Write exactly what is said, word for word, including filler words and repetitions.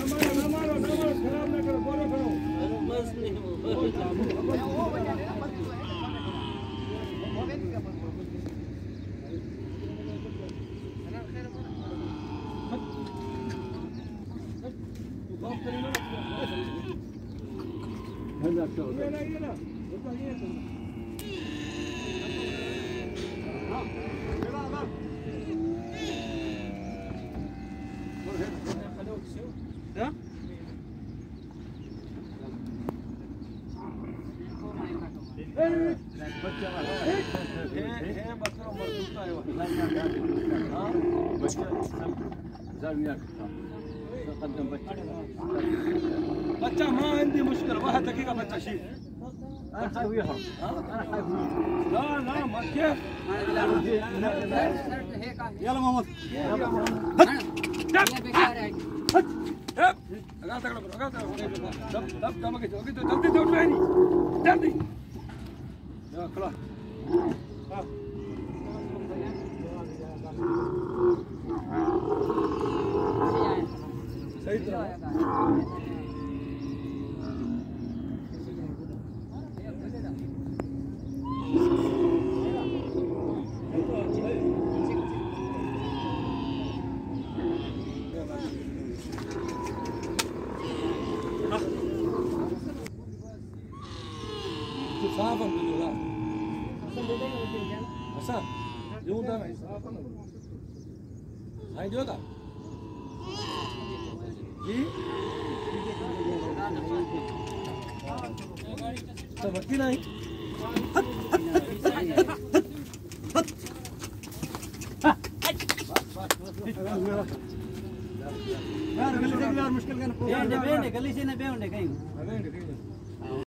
बच्चा ما عندي مشكلة واحد دقيقة بच्चा شيء انا خايف وياهم انا خايف لا لا ما كيف يلا محمد اقعد تقرب اقعد تقرب دب دب دم كده دب دب دب ويني دب دي يا خلاص सही صعب بالله ऐसा जो उधर है हाय जो था जी तो बत्ती नहीं यार गली से यार मुश्किल का ना बेंडे बेंडे गली से ना बेंडे कहीं